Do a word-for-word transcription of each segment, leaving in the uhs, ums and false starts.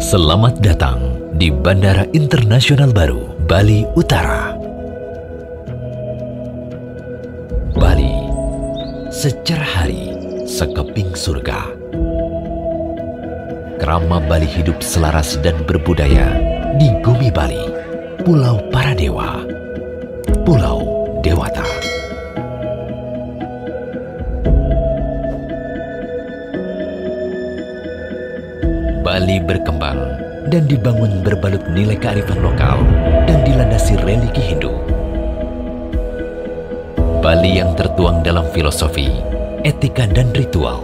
Selamat datang di Bandara Internasional Baru, Bali Utara. Bali, secerah hari, sekeping surga. Kerama Bali hidup selaras dan berbudaya di Bumi Bali, Pulau Para Dewa, Pulau Dewata. Bali berkembang dan dibangun berbalut nilai kearifan lokal dan dilandasi religi Hindu. Bali yang tertuang dalam filosofi, etika dan ritual.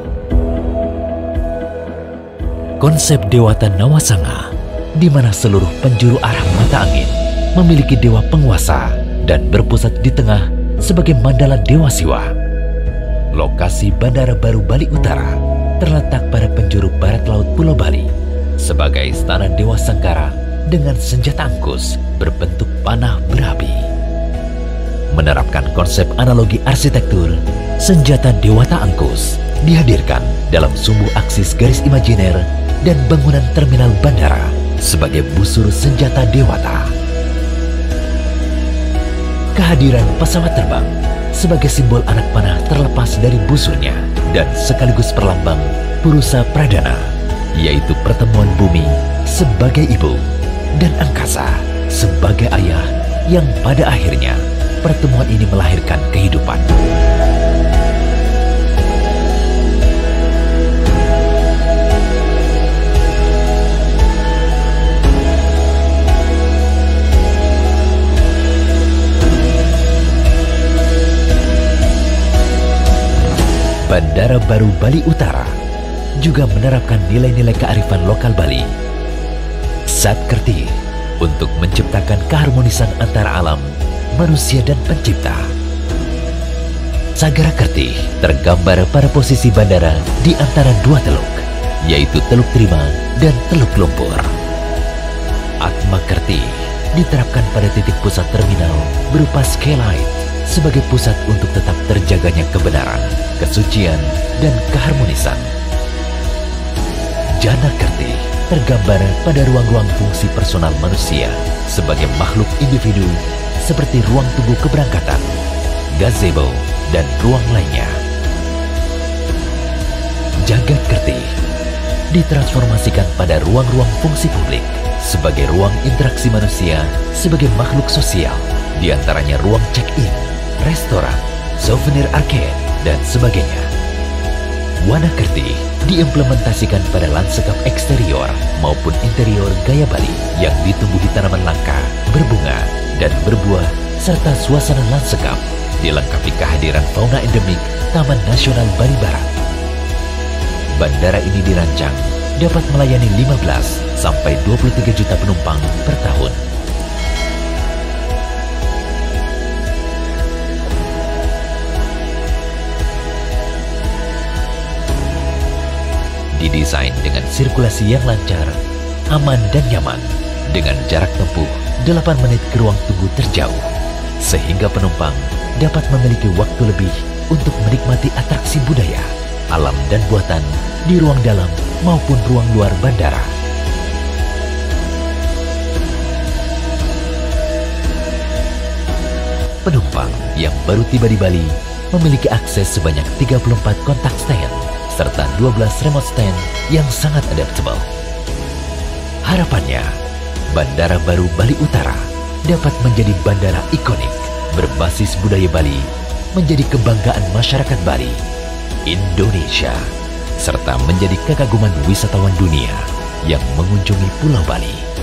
Konsep Dewata Nawasanga, di mana seluruh penjuru arah mata angin memiliki dewa penguasa dan berpusat di tengah sebagai mandala Dewa Siwa. Lokasi Bandara Baru Bali Utara terletak pada penjuru barat laut Pulau Bali sebagai istana Dewa Sangkara dengan senjata angkus berbentuk panah berapi. Menerapkan konsep analogi arsitektur, senjata Dewata Angkus dihadirkan dalam sumbu aksis garis imajiner dan bangunan terminal bandara sebagai busur senjata Dewata. Kehadiran pesawat terbang sebagai simbol anak panah terlepas dari busurnya dan sekaligus perlambang Purusa Pradana, yaitu pertemuan bumi sebagai ibu dan angkasa sebagai ayah, yang pada akhirnya pertemuan ini melahirkan kehidupan. Bandara Baru Bali Utara juga menerapkan nilai-nilai kearifan lokal Bali. Satkerti untuk menciptakan keharmonisan antara alam, manusia dan pencipta. Sagara Kerti tergambar pada posisi bandara di antara dua teluk, yaitu Teluk Trima dan Teluk Lumpur. Atma Kerti diterapkan pada titik pusat terminal berupa skylight sebagai pusat untuk tetap terjaganya kebenaran, kesucian, dan keharmonisan. Jana Kerti tergambar pada ruang-ruang fungsi personal manusia sebagai makhluk individu seperti ruang tunggu keberangkatan, gazebo, dan ruang lainnya. Jagat Kerti ditransformasikan pada ruang-ruang fungsi publik sebagai ruang interaksi manusia sebagai makhluk sosial, diantaranya ruang check-in, restoran, souvenir arcade, dan sebagainya. Wana Kerti diimplementasikan pada lanskap eksterior maupun interior gaya Bali yang ditumbuhi tanaman langka, berbunga, dan berbuah, serta suasana lanskap dilengkapi kehadiran fauna endemik Taman Nasional Bali Barat. Bandara ini dirancang dapat melayani lima belas sampai dua puluh tiga juta penumpang per tahun. Didesain dengan sirkulasi yang lancar, aman dan nyaman, dengan jarak tempuh delapan menit ke ruang tunggu terjauh, sehingga penumpang dapat memiliki waktu lebih untuk menikmati atraksi budaya, alam dan buatan di ruang dalam maupun ruang luar bandara. Penumpang yang baru tiba di Bali memiliki akses sebanyak tiga puluh empat kontak stand serta dua belas remote stand yang sangat adaptable. Harapannya, Bandara Baru Bali Utara dapat menjadi bandara ikonik berbasis budaya Bali, menjadi kebanggaan masyarakat Bali, Indonesia, serta menjadi kekaguman wisatawan dunia yang mengunjungi Pulau Bali.